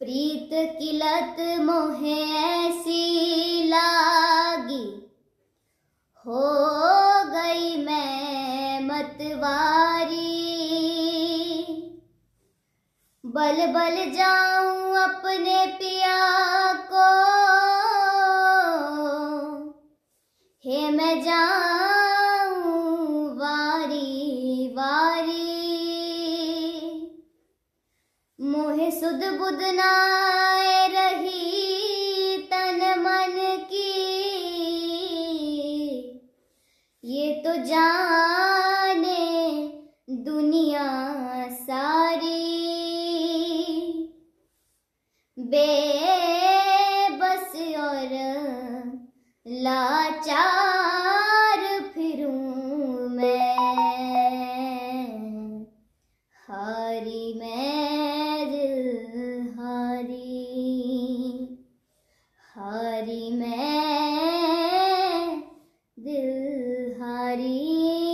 प्रीत की लत मोहे ऐसी लागी, हो गई मैं मतवारी। बल बल जाऊं अपने पिया को, हे मैं जाऊं वारी वारी। मोहे सुध बुध नाए रही तन मन की, ये तो जाने दुनिया सारी। बेबस और लाचार फिरूं मैं, हारी मैं दिल हारी, हारी मैं दिल हारी।